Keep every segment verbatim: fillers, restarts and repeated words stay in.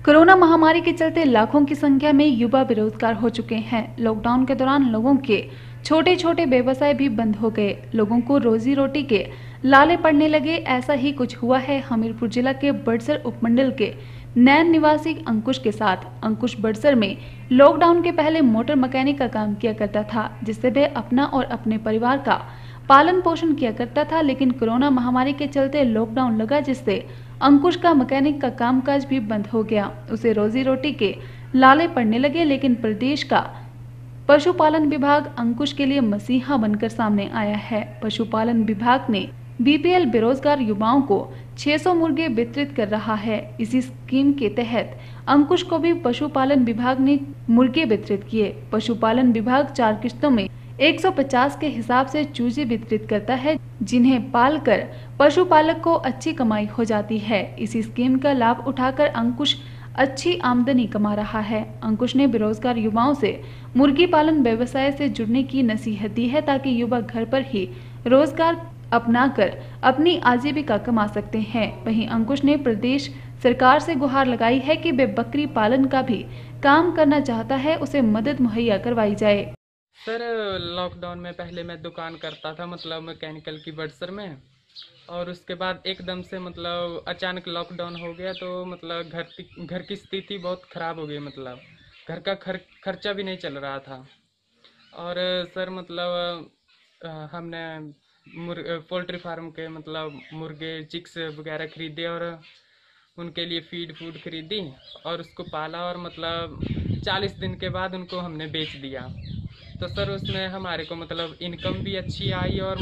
Corona महामारी के चलते लाखों की संख्या में युवा बेरोजगार हो चुके हैं। लॉकडाउन के दौरान लोगों के छोटे छोटे व्यवसाय भी बंद हो गए। लोगों को रोजी रोटी के लाले पड़ने लगे। ऐसा ही कुछ हुआ है हमीरपुर जिला के बड़सर उपमंडल के नैन निवासी अंकुश के साथ। अंकुश बड़सर में लॉकडाउन के पहले मोटर मैकेनिक का काम किया करता था, जिससे वह अपना और अपने परिवार का पालन पोषण किया करता था। लेकिन कोरोना महामारी के चलते लॉकडाउन लगा, जिससे अंकुश का मैकेनिक का कामकाज भी बंद हो गया। उसे रोजी रोटी के लाले पड़ने लगे। लेकिन प्रदेश का पशुपालन विभाग अंकुश के लिए मसीहा बनकर सामने आया है। पशुपालन विभाग ने बीपीएल बेरोजगार युवाओं को छह सौ मुर्गे वितरित कर रहा है। इसी स्कीम के तहत अंकुश को भी पशुपालन विभाग ने मुर्गे वितरित किए। पशुपालन विभाग चार किस्तों में एक सौ पचास के हिसाब से चूजे वितरित करता है, जिन्हें पालकर पशुपालक को अच्छी कमाई हो जाती है। इसी स्कीम का लाभ उठाकर अंकुश अच्छी आमदनी कमा रहा है। अंकुश ने बेरोजगार युवाओं से मुर्गी पालन व्यवसाय से जुड़ने की नसीहत दी है, ताकि युवा घर पर ही रोजगार अपनाकर अपनी आजीविका कमा सकते हैं। वहीं अंकुश ने प्रदेश सरकार से गुहार लगाई है कि वे बकरी पालन का भी काम करना चाहता है, उसे मदद मुहैया करवाई जाए। सर, लॉकडाउन में पहले मैं दुकान करता था, मतलब मैकेनिकल की बड़सर में, और उसके बाद एकदम से मतलब अचानक लॉकडाउन हो गया, तो मतलब घर घर की स्थिति बहुत ख़राब हो गई। मतलब घर का खर खर्चा भी नहीं चल रहा था। और सर मतलब हमने मुर पोल्ट्री फार्म के मतलब मुर्गे चिक्स वगैरह खरीदे और उनके लिए फीड फूड खरीदी और उसको पाला, और मतलब चालीस दिन के बाद उनको हमने बेच दिया। तो सर उसमें हमारे को मतलब इनकम भी अच्छी आई और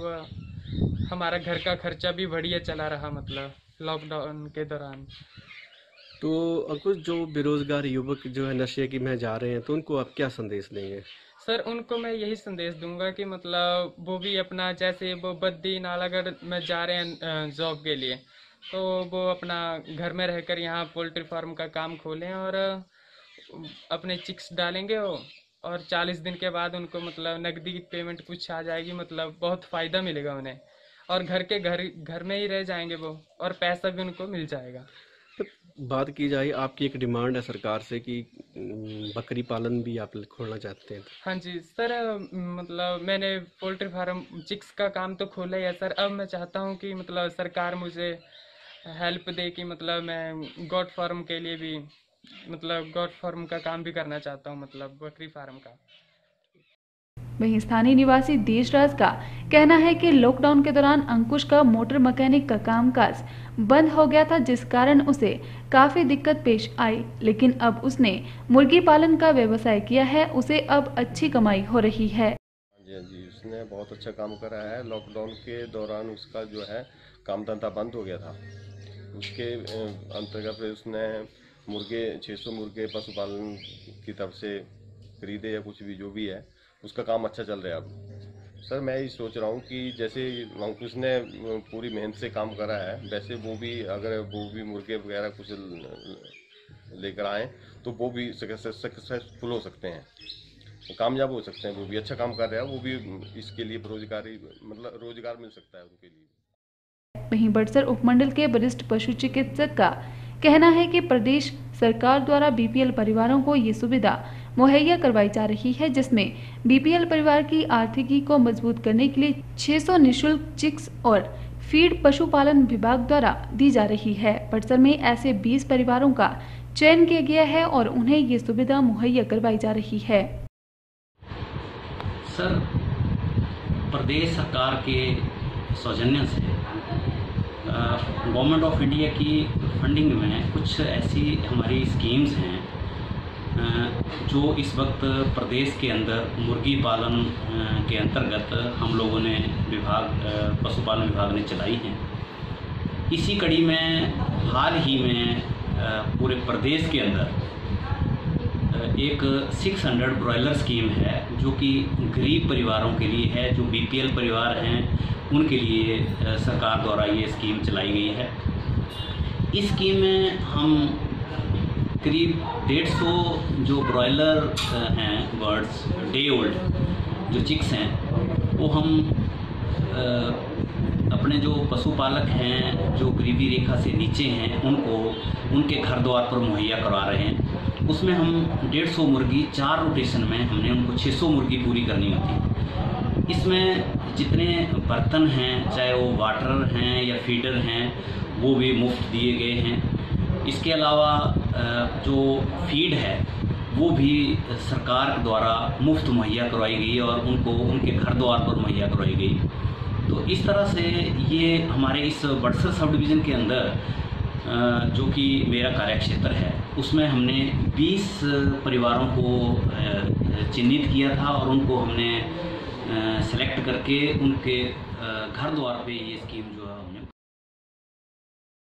मतलब हमारा घर का खर्चा भी बढ़िया चला रहा, मतलब लॉकडाउन के दौरान। तो अंकुश, जो बेरोजगार युवक जो है नशे की में जा रहे हैं, तो उनको आप क्या संदेश देंगे? सर उनको मैं यही संदेश दूंगा कि मतलब वो भी अपना, जैसे वो बद्दी नालागढ़ में जा रहे हैं जॉब के लिए, तो वो अपना घर में रहकर यहाँ पोल्ट्री फार्म का काम खोलें और अपने चिक्स डालेंगे वो, और चालीस दिन के बाद उनको मतलब नकदी पेमेंट कुछ आ जाएगी, मतलब बहुत फ़ायदा मिलेगा उन्हें, और घर के घर घर में ही रह जाएंगे वो, और पैसा भी उनको मिल जाएगा। तो बात की जाए, आपकी एक डिमांड है सरकार से कि बकरी पालन भी आप खोलना चाहते हैं? हाँ जी सर, मतलब मैंने पोल्ट्री फार्म चिक्स का काम तो खोला ही है सर। अब मैं चाहता हूँ कि मतलब सरकार मुझे हेल्प दे कि मतलब मैं गॉट फार्म के लिए भी, मतलब गॉट फार्म का काम भी करना चाहता हूँ, मतलब बकरी फार्म का। वहीं स्थानीय निवासी देशराज का कहना है कि लॉकडाउन के दौरान अंकुश का मोटर मैकेनिक का कामकाज बंद हो गया था, जिस कारण उसे काफी दिक्कत पेश आई। लेकिन अब उसने मुर्गी पालन का व्यवसाय किया है, उसे अब अच्छी कमाई हो रही है। जी जी, उसने बहुत अच्छा काम करा है। लॉकडाउन के दौरान उसका जो है काम धंधा बंद हो गया था, उसके अंतर्गत उसने मुर्गे छह सौ मुर्गे पशुपालन की तरफ से खरीदे या कुछ भी जो भी है, उसका काम अच्छा चल रहा है अब। सर मैं ये सोच रहा हूँ कि जैसे अंकुश ने पूरी मेहनत से काम करा है, वैसे वो भी अगर वो भी मुर्गे वगैरह कुछ लेकर आए तो वो भी सक्सेसफुल हो सकते हैं, कामयाब हो सकते हैं। वो भी अच्छा काम कर रहा है, वो भी इसके लिए रोजगारी मतलब रोजगार मिल सकता है उनके लिए। वहीं बड़सर उपमंडल के वरिष्ठ पशु चिकित्सक का कहना है कि प्रदेश सरकार द्वारा बीपीएल परिवारों को ये सुविधा मुहैया करवाई जा रही है, जिसमें बीपीएल परिवार की आर्थिकी को मजबूत करने के लिए छह सौ निःशुल्क चिक्स और फीड पशुपालन विभाग द्वारा दी जा रही है। बड़सर में ऐसे बीस परिवारों का चयन किया गया है और उन्हें ये सुविधा मुहैया करवाई जा रही है। सर, प्रदेश सरकार के सौजन्य से गवर्नमेंट ऑफ इंडिया की फंडिंग में कुछ ऐसी हमारी स्कीम्स हैं जो इस वक्त प्रदेश के अंदर मुर्गी पालन के अंतर्गत हम लोगों ने विभाग पशुपालन विभाग ने चलाई हैं। इसी कड़ी में हाल ही में पूरे प्रदेश के अंदर एक छह सौ ब्रॉयलर स्कीम है, जो कि गरीब परिवारों के लिए है, जो बीपीएल परिवार हैं उनके लिए सरकार द्वारा ये स्कीम चलाई गई है। इस स्कीम में हम करीब डेढ़ सौ जो ब्रॉयलर हैं बर्ड्स डे ओल्ड जो चिक्स हैं, वो हम अपने जो पशुपालक हैं जो गरीबी रेखा से नीचे हैं उनको उनके घर द्वार पर मुहैया करवा रहे हैं। उसमें हम डेढ़ सौ मुर्गी चार रोटेशन में हमने उनको छः सौ मुर्गी पूरी करनी होती। इसमें जितने बर्तन हैं, चाहे वो वाटर हैं या फीडर हैं, वो भी मुफ्त दिए गए हैं। इसके अलावा जो फीड है वो भी सरकार द्वारा मुफ्त मुहैया करवाई गई और उनको उनके घर द्वार पर मुहैया करवाई गई। तो इस तरह से ये हमारे इस बड़सर सब डिवीज़न के अंदर जो कि मेरा कार्यक्षेत्र है उसमें हमने बीस परिवारों को चिन्हित किया था और उनको हमने सेलेक्ट करके उनके घर द्वार पे ये स्कीम जो है